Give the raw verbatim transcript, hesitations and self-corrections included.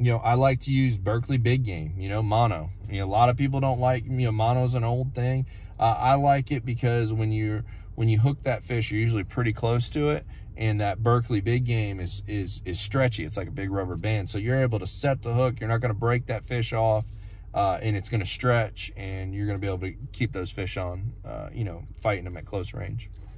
you know, I like to use Berkeley big game, you know, mono. You know, a lot of people don't like, you know, mono's an old thing. Uh, I like it because when you're, when you hook that fish, you're usually pretty close to it. And that Berkeley big game is, is, is stretchy. It's like a big rubber band. So you're able to set the hook. You're not going to break that fish off. Uh, and it's going to stretch, and you're going to be able to keep those fish on, uh, you know, fighting them at close range.